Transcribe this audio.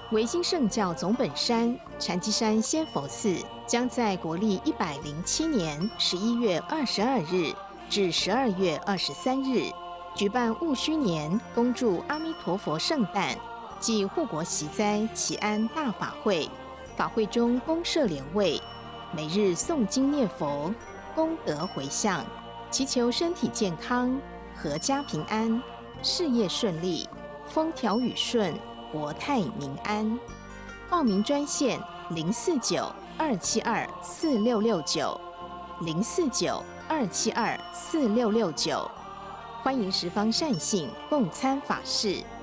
维新圣教总本山禅机山仙佛寺将在国历107年11月22日至12月23日举办戊戌年恭祝阿弥陀佛圣诞暨护国息灾祈安大法会。法会中公设莲位，每日诵经念佛，功德回向，祈求身体健康、阖家平安、事业顺利、风调雨顺、国泰民安。报名专线049-272-4669，049-272-4669。欢迎十方善信共参法事。